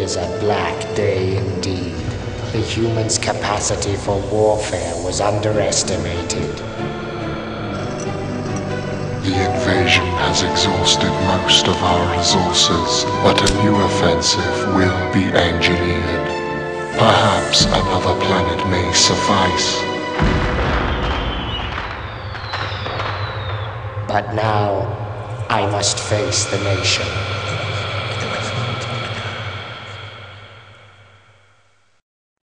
is a black day indeed. The humans' capacity for warfare was underestimated. The invasion has exhausted most of our resources, but a new offensive will be engineered. Perhaps another planet may suffice. But now, I must face the nation.